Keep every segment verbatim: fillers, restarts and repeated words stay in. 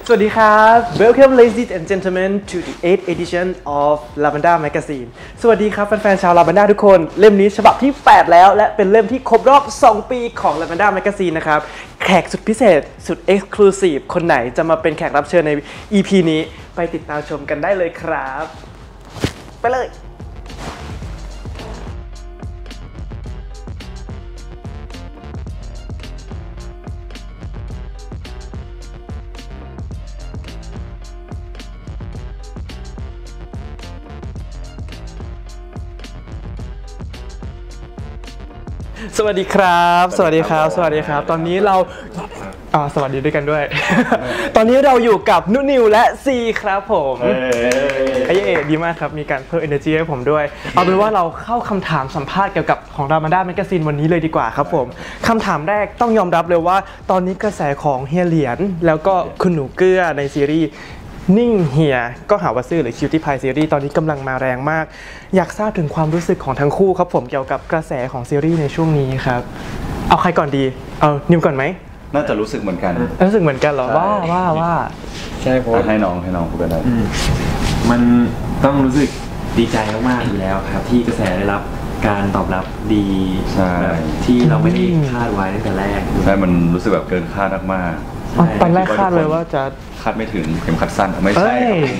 สวัสดีครับ Welcome ladies and gentlemen to the eighth edition of Lavanda Magazine สวัสดีครับแฟนๆชาว Lavanda ทุกคนเล่มนี้ฉบับที่แปดแล้วและเป็นเล่มที่ครบรอบสองปีของ Lavanda Magazine นะครับแขกสุดพิเศษสุด Exclusive คนไหนจะมาเป็นแขกรับเชิญใน อี พี นี้ไปติดตามชมกันได้เลยครับไปเลยสวัสดีครับสวัสดีครับสวัสดีครับตอนนี้เราอ่าสวัสดีด้วยกันด้วย ตอนนี้เราอยู่กับนุนิวและซีครับผมเอ้ยดีมากครับมีการเพิ่ม energy ให้ผมด้วยเอาเป็นว่าเราเข้าคำถามสัมภาษณ์เกี่ยวกับของ Lavanda Magazine วันนี้เลยดีกว่าครับผมคำถามแรกต้องยอมรับเลยว่าตอนนี้กระแสของเฮียเหรียญแล้วก็คุณหนูเกื้อในซีรีส์นิ่งเฮียก็หาว่าซื่อหรือ Cutie Pie ซีรีส์ตอนนี้กำลังมาแรงมากอยากทราบถึงความรู้สึกของทั้งคู่ครับผมเกี่ยวกับกระแสของซีรีส์ในช่วงนี้ครับเอาใครก่อนดีเอานิวก่อนไหมน่าจะรู้สึกเหมือนกันรู้สึกเหมือนกันเหรอว่าว่าว่าใช่เพราะให้น้องให้น้องพูดกันได้มันต้องรู้สึกดีใจมากๆอยู่แล้วครับที่กระแสได้รับการตอบรับดีแบบที่เราไม่ได้คาดไว้ตั้งแต่แรกใช่มันรู้สึกแบบเกินคาดมากตอนแรกคาดเลยว่าจะคาดไม่ถึงเข็มขัดสั้นไม่ใช่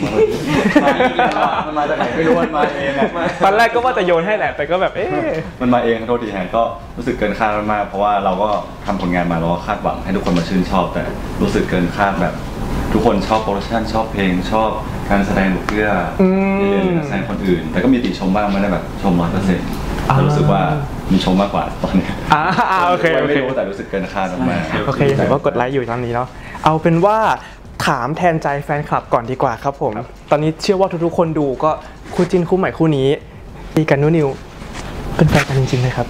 มันมาจากไหนไม่รู้มันมาเองตอนแรกก็ว่าจะโยนให้แหละแต่ก็แบบเอ๊ะมันมาเองโทษทีแทนก็รู้สึกเกินคาดมากเพราะว่าเราก็ทำผลงานมาเราก็คาดหวังให้ทุกคนมาชื่นชอบแต่รู้สึกเกินคาดแบบทุกคนชอบโปรดักชั่นชอบเพลงชอบการแสดงเพื่อเรียนแสดงคนอื่นแต่ก็มีติชมบ้างไม่ได้แบบชมร้อยเปอร์เซ็นต์รู้สึกว่ามีชมมากกว่าตอนนี้อ่าโอเคไม่รู้แต่รู้สึกเกินคาดมากโอเคถือว่ากดไลค์อยู่ตอนนี้เนาะเอาเป็นว่าถามแทนใจแฟนคลับก่อนดีกว่าครับผมตอนนี้เชื่อว่าทุกๆคนดูก็คู่จิ้นคู่ใหม่คู่นี้ดีกันนุนิวเป็นแฟนกันจริงๆเลยครับ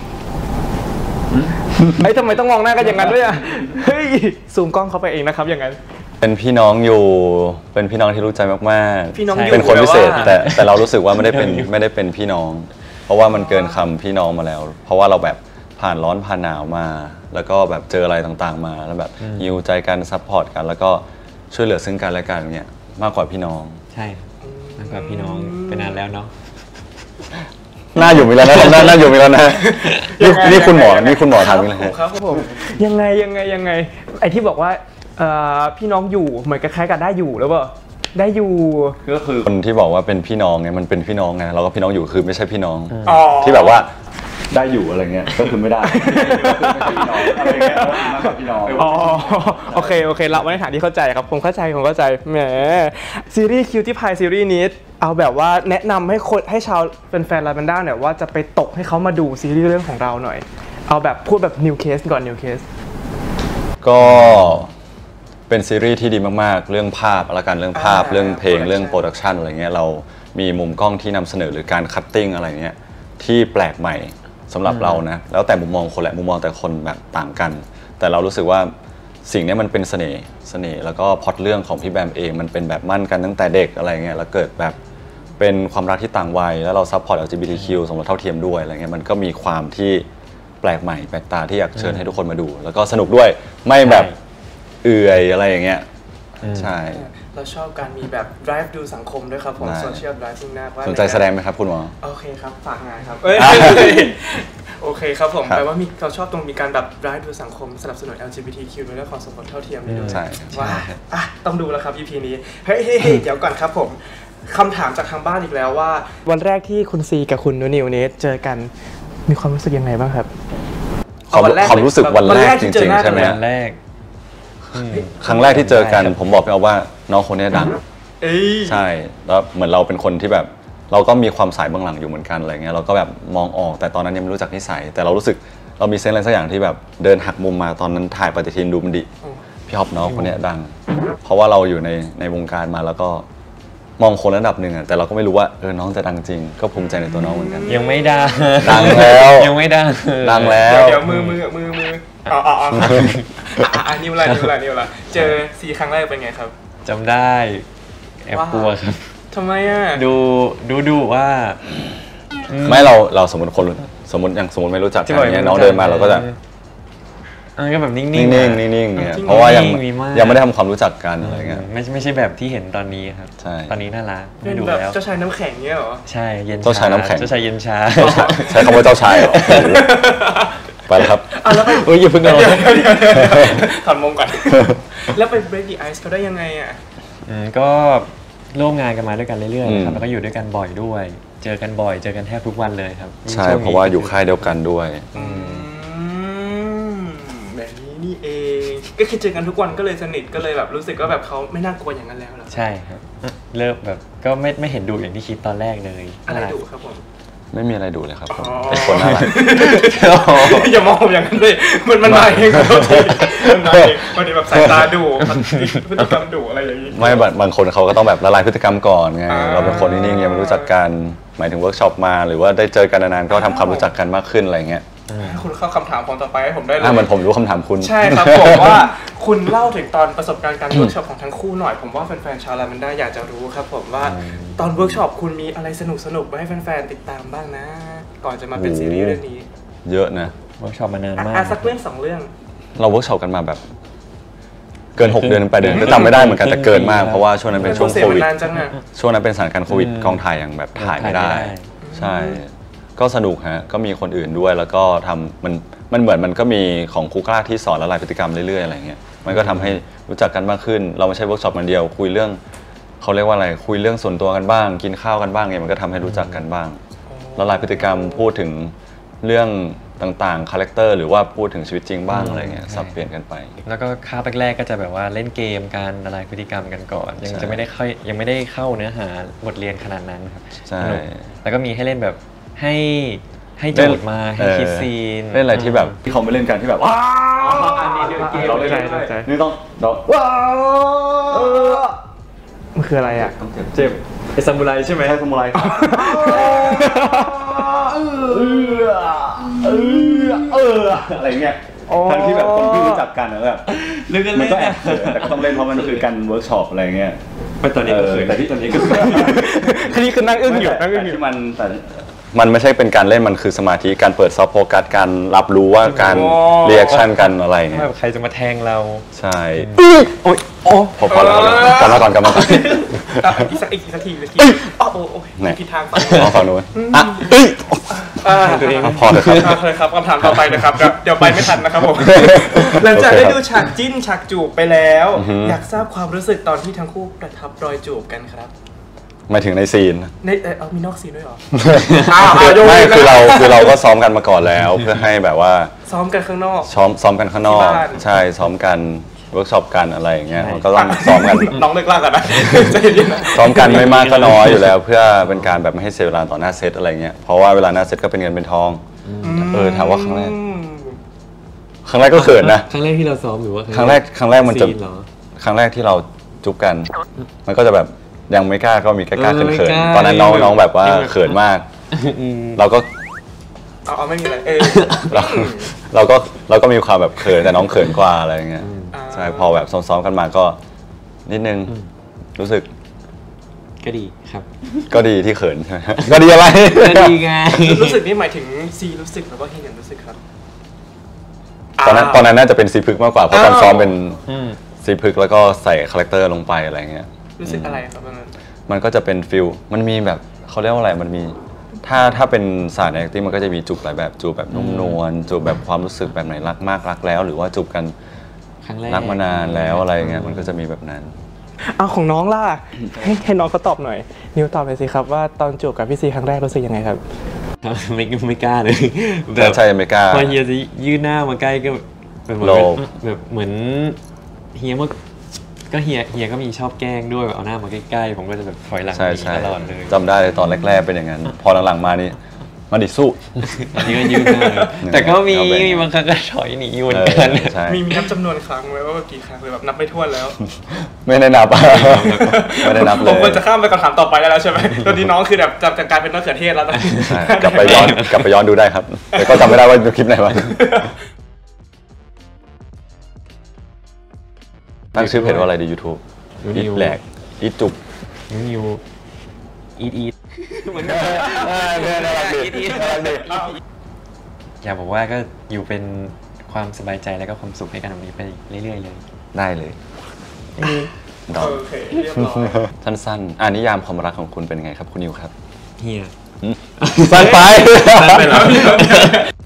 ไอ้ทำไมต้องมองหน้ากันอย่างนั้นด้วยอ่ะเฮ้ยซูมกล้องเข้าไปเองนะครับอย่างนั้นเป็นพี่น้องอยู่เป็นพี่น้องที่รู้ใจมากๆพี่น้องอยู่เป็นคนพิเศษแต่แต่เรารู้สึกว่าไม่ได้เป็นไม่ได้เป็นพี่น้องเพราะว่ามันเกินคำพี่น้องมาแล้วเพราะว่าเราแบบผ่านร้อนผ่านหนาวมาแล้วก็แบบเจออะไรต่างๆมาแล้วแบบยิวใจกันซัพพอร์ตกันแล้วก็ช่วยเหลือซึ่งกันและกันเนี่ยมากกว่าพี่น้องใช่มากกว่าพี่น้องเป็นนานแล้วเนาะน่าอยู่มีแล้วนะน่าอยู่มีแล้วนะนี่คุณหมอนี่คุณหมอถามนี่เลยครับผมยังไงยังไงยังไงไอ้ที่บอกว่าพี่น้องอยู่เหมือนกับคล้ายกันได้อยู่แล้วเปล่าได้อยู่ก็คือคนที่บอกว่าเป็นพี่น้องเนี่ยมันเป็นพี่น้องไงเราก็พี่น้องอยู่คือไม่ใช่พี่น้องที่แบบว่าได้อยู่อะไรเงี้ยก็คือไม่ได้อะไรเงี้ยมากกว่าพี่น้องอ๋อโอเคโอเคเราในฐานที่เข้าใจครับผมเข้าใจผมเข้าใจแหมซีรีส์ Cutie Pie ซีรีส์นี้เอาแบบว่าแนะนำให้คนให้ชาวเป็นแฟน Lavanda เนี่ยว่าจะไปตกให้เขามาดูซีรีส์เรื่องของเราหน่อยเอาแบบพูดแบบ New Case ก่อน New Case ก็เป็นซีรีส์ที่ดีมากๆเรื่องภาพละกันเรื่องภาพเรื่องเพลงเรื่องโปรดักชันอะไรเงี้ยเรามีมุมกล้องที่นำเสนอหรือการคัตติ้งอะไรเงี้ยที่แปลกใหม่สำหรับเรานะแล้วแต่มุมมองคนแหละมุมมองแต่คนแบบต่างกันแต่เรารู้สึกว่าสิ่งนี้มันเป็นเสน่ห์เสน่ห์แล้วก็พล็อตเรื่องของพี่แบมเองมันเป็นแบบมั่นกันตั้งแต่เด็กอะไรเงี้ยแล้วเกิดแบบเป็นความรักที่ต่างวัยแล้วเราซัพพอร์ต แอล จี บี ที คิว สมรสเท่าเทียมด้วยอะไรเงี้ยมันก็มีความที่แปลกใหม่แปลกตาที่อยากเชิญให้ทุกคนมาดูแล้วก็สนุกด้วยไม่แบบเอื่อยอะไรอย่างเงี้ยใช่เราชอบการมีแบบ drive ดูสังคมด้วยครับผม social driving หน้าว่าสนใจแสดงไหมครับคุณหมอโอเคครับฝากงานครับโอเคครับผมแปลว่ามีเราชอบตรงมีการแบบ drive ดูสังคมสนับสนุน แอล จี บี ที คิว ในเรื่องของสมรสเท่าเทียมนี่ด้วยว่าอ่ะต้องดูแล้วครับ อี พี นี้เฮ้ยเดี๋ยวก่อนครับผมคำถามจากทางบ้านอีกแล้วว่าวันแรกที่คุณซีกับคุณนุนิวนี้เจอกันมีความรู้สึกยังไงบ้างครับความรู้สึกวันแรกจริงๆใช่ไหมวันแรกครั้งแรกที่เจอกันผมบอกพี่เอาว่าน้องคนนี้ดังใช่แล้วเหมือนเราเป็นคนที่แบบเราก็มีความสายเบื้องหลังอยู่เหมือนกันอะไรเงี้ยเราก็แบบมองออกแต่ตอนนั้นยังไม่รู้จักนิสัยแต่เรารู้สึกเรามีเซนส์อะไรสักอย่างที่แบบเดินหักมุมมาตอนนั้นถ่ายปฏิทินดูมันดิพี่ฮอปน้องคนนี้ดังเพราะว่าเราอยู่ในในวงการมาแล้วก็มองคนระดับหนึ่งอะแต่เราก็ไม่รู้ว่าเออน้องจะดังจริงก็ภูมิใจในตัวน้องเหมือนกันยังไม่ดังดังแล้วยังไม่ดังดังแล้วเดี๋ยวมือมือมือมืออ๋ออ๋ออ่านิ้วละนิ้วละนิ้วละเจอซีครั้งแรกเป็นไงครับจำได้แอบกลัวครับทำไมอ่ะดูดูดูว่าไม่เราเราสมมติคนสมมติอย่างสมมติไม่รู้จักกันเนี้ยน้องเดินมาเราก็จะเออก็แบบนิ่งๆนิ่งอะๆนิ่งๆเนี่ยจริงเพราะว่ายังมีมากยังไม่ได้ทำความรู้จักกันอะไรเงี้ยไม่ไม่ใช่แบบที่เห็นตอนนี้ครับใช่ตอนนี้น่ารักเป็ไม่นดูแบบแล้วเจ้าชายน้ำแข็งเงี้ยเหรอใช่เย็นเจ้าชายน้ำแข็งเจ้าชายเย็นชาใช้คำว่าเจ้าชายเหรอไปแล้วครับอ่ะแล้วไปโอ้ยอย่าเพิ่งเอาถอนมงก่อน แล้วไป Break the Ice เขาได้ยังไงอ่ะอืมก็ร่วมงานกันมาด้วยกันเรื่อยๆนะครับอืมแล้วก็อยู่ด้วยกันบ่อยด้วย เจอกันบ่อยเจอกันแทบทุกวันเลยครับใช่ช่งนี้เพราะว่าอยู่ค่ายเดียวกันด้วยอืมแบบนี้นี่เอง ก็คือเจอกันทุกวันก็เลยสนิทก็เลยแบบรู้สึกว่าแบบเขาไม่น่ากลัวอย่างนั้นแล้วเหรอใช่ครับเริ่มแบบก็ไม่ไม่เห็นดูอย่างที่คิดตอนแรกเลยอะไรดุครับผมไม่มีอะไรดูเลยครับผมอ๋อเป็นคนน่ารักอย่ามองผมอย่างนั้นเลยมันมันมาเองขอโทษทีมันมาเองวันนี้แบบสายตาดุพฤติกรรมดุอะไรอย่างนี้ไม่บางบางคนเขาก็ต้องแบบละลายพฤติกรรมก่อนไงอ่าเราเป็นคนนิ่งๆยังไม่รู้จักกันหมายถึงเวิร์กช็อปมาหรือว่าได้เจอกันนานๆก็ทำความรู้จักกันมากขึ้นอะไรเงี้ยคุณเข้าคำถามผมต่อไปให้ผมได้เลยอ่ะเหมือนผมรู้คำถามคุณใช่ครับผมว่าคุณเล่าถึงตอนประสบการณ์การเวิร์กช็อปของทั้งคู่หน่อยผมว่าแฟนๆชาวลามันได้อยากจะรู้ครับผมว่าตอนเวิร์กช็อปคุณมีอะไรสนุกๆไว้ให้แฟนๆติดตามบ้างนะ ก่อนจะมาเป็นซีรีส์เรื่องนี้เยอะนะเวิร์กช็อปมานานมากอ่ะสักเรื่องสองเรื่องเราเวิร์กช็อปกันมาแบบ เกิน หก เดือนแปดเดือนก็จำไม่ได้เหมือนกันแต่เกินมากเพราะว่าช่วงนั้นเป็นช่วงโปรเซสโคมัวิดนนานจังอ่ะช่วงนั้นเป็นสถานการณ์โควิดอืมกองถ่ายยังแบบถ่ายไม่ได้ถ่ายไม่ได้ใช่ ก็สนุกฮะก็มีคนอื่นด้วยแล้วก็ทำมันมันเหมือนมันก็มีของครูกล้าที่สอนละลายพฤติกรรมเรื่อยๆอะไรเงี้ยมันก็ทำให้รู้จักกันมากขึ้น เราไม่ใช่เวิร์กช็อปมันเดียวคุยเรื่องเขาเรียกว่าอะไรคุยเรื่องส่วนตัวกันบ้าง กินข้าวกันบ้างเนี่ยมันก็ทำให้รู้จักกันบ้างละลายพฤติกรรมพูดถึงเรื่องต่างๆคาแรคเตอร์หรือว่าพูดถึงชีวิตจริงบ้างอะไรเงี้ยสับเปลี่ยนกันไปแล้วก็คาบแรกๆก็จะแบบว่าเล่นเกมการละลายพฤติกรรมกันก่อน ยังใช่จะไม่ได้ค่อยยังไม่ได้เข้าเนื้อหาบทเรียนขนาดนั้นครับใช่สนุกแล้วก็มีให้เล่นแบบให้ให้โจทย์มาให้คิดซีนเล่นอะไรที่แบบที่เขาไม่เล่นกันที่แบบว้าอันนี้เดี๋ยวเกมเราเล่นใจใจนี่ต้องเรามันคืออะไรอ่ะต้องเจ็บเจ็บไอซามูไรใช่ไหมใช่สมุไรเออเออเอออะไรเงี้ยทั้งที่แบบคนที่รู้จักกันนะแบบเรื่องกันมัเล่นนก็แอบเขินแต่ก็ต้องเล่นเพราะมันคือการเวิร์กช็อปอะไรเงี้ยไปตอนนี้ก็เขินแต่ที่ตอนนี้ก็ทีนี้คือนั่งอึ้งอยู่นั่งอึ้แต่งอยู่ที่มันแต่มันไม่ใช่เป็นการเล่นมันคือสมาธิการเปิดซอฟต์โฟกัสการรับรู้ว่าการเรีแอคชั่นกันอะไรเงี้ยแบบใครจะมาแทงเราใช่โอ้ยโอ้พอพอแล้วกลับมาก่อนกลับมาก่อนอีกสักอีกสักทีอีกสักทีโอ้โหโอ้ยไหนผิดทางไปเอาฝั่งนู้นอ่ะเอ้ยอ่าตัวเองเอาพอเลยครับเอาเลยครับคำถามต่อไปนะครับเดี๋ยวเดี๋ยวไปไม่ทันนะครับผม หลังจากได้ดูฉากจิ้นฉากจูบไปแล้ว อยากทราบความรู้สึกตอนที่ทั้งคู่ประทับรอยจูบกันครับหมายถึงในซีนในเออเอามีนอกซีนด้วยเหรอไม่คือเราคือเราก็ซ้อมกันมาก่อนแล้ว เพื่อให้แบบว่าซ้อมกันข้างนอกซ้อมซ้อมกันข้างนอกที่บ้านใช่ซ้อมกันเวิร์กช็อปกันอะไรอย่างเงี้ยมันก็ต้องซ้อมกันน้องเลิกลากกันนะใจเย็นๆนะซ้อมกันไม่มากก็น้อยอยู่แล้ว เพื่อเป็นการแบบไม่ให้เสียเวลาต่อหน้าเซตอะไรเงี้ยเพราะว่าเวลาหน้าเซตก็เป็นเงินเป็นทองเออถามว่าครั้งแรกอืมครั้งแรกก็เขินนะครั้งแรกที่เราซ้อมหรือว่าครั้งแรกครั้งแรกมันจะซีเหรอครั้งแรกที่เราจุ๊บกัน มันก็จะแบบยังไม่กล้าก็มีกล้าเอเขิอน ไม่เขินกล้าตอนนั้นน้องยังแบบน้องแบบว่ายังแบบเขินมากอืมเราก็เอาเอาไม่มีอะไรเออเราเราก็เราก็มีความแบบเขินแต่น้องเขินกว่าอะไรเงี้ยอ่าใช่พอแบบซ้อมๆกันมาก็ นิดนึงรู้สึกก็ดีครับก็ดีที่เขินใช่ไหม ก็ดีอะไรก็ดีไงรู้สึกนี่หมายถึงซีรู้สึกหรือว่าเฮียนรู้สึกครับตอนนั้นตอนนั้นน่าจะเป็นซีพึกมากกว่าเพราะตอนซ้อมเป็นอืมซีพึกแล้วก็ใส่คาแรคเตอร์ลงไปอะไรเงี้ยรู้สึกอะไรครับตอนนั้นมันก็จะเป็นฟิลมันมีแบบเขาเรียกว่าอะไรมันมี ถ้าถ้าเป็นศาสตร์ใน acting มันก็จะมีจูบหลายแบบจูบแบบนุ่มนวลจูบแบบความรู้สึกแบบไหนรักมากรักแล้ว หรือว่าจูบกันครั้งแรกรักมานานแล้วอะไรเงี้ยมันก็จะมีแบบนั้นเอาของน้องล่ะให้ให้น้องเขาตอบหน่อย นิวตอบไปสิครับว่าตอนจูบกับพี่ซีครั้งแรกรู้สึกยังไงครับไม่ไม่กล้าเลยแต่ใช่อเมริกาพอเฮียจะยื่นหน้ามาใกล้ก็เป็นเหมือนโลภแบบเหมือนเฮียมันก็เฮียเฮียก็มีชอบแกล้งด้วยแบบเอาหน้ามาใกล้ๆผมก็จะแบบถอยหลังใช่หนีใช่ตลอดเลยจำได้เลยตอนแรกๆเป็นอย่างนั้น พอหลังๆมานี่มาดิสู้อันนี้ก็ยื่นหน้าเลยแต่ก็มีเอาไปมีบางครั้งก็ถอยหนีเหมือนเอกันอใช่มีมีนับจำนวนครั้งไว้ว่ากี่ครั้งเลยแบบนับไม่ถ้วนแล้วไม่ได้นับ ไม่ได้นับเลผมควรยจะข้ามไปคำถามต่อไปได้แล้วใช่ไหมตอนนี้น้องคือแบบจะจะกลายเป็นมะเขือเทศแล้วตอนนี้ใช่กลับไปย้อนกลับไปย้อนดูได้ครับ แต่ก็จำไม่ได้ว่าดูคลิปไหนวะตั้งชื่อเพจว่าอะไรดี YouTube อีทแหลกอีทจุกนิวอีทอีทอยากบอกว่าก็อยู่เป็นคความสบายใจและก็ความสุขให้กันแบบนี้ไปเรื่อยๆเลยได้เลยดอนสั้นๆอ่านิยามความรักของคุณเป็นไงครับคุณนิวครับเฮียสั้นไปไปแล้ว